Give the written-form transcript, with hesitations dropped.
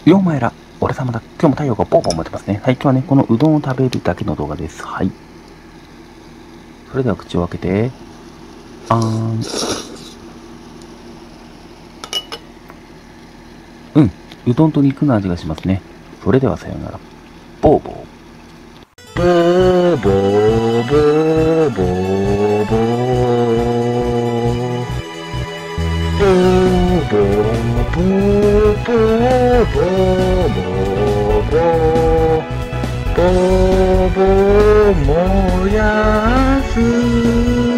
ようまえら、俺様だ。今日も太陽がポーポー持ってますね。はい、今日はね、このうどんを食べるだけの動画です。はい。それでは口を開けて、あーん。うん、うどんと肉の味がしますね。それではさようなら。ボーボー。ボーボーボーボーボー。ボーボーボーボーボーボーボー。ボーボー燃やす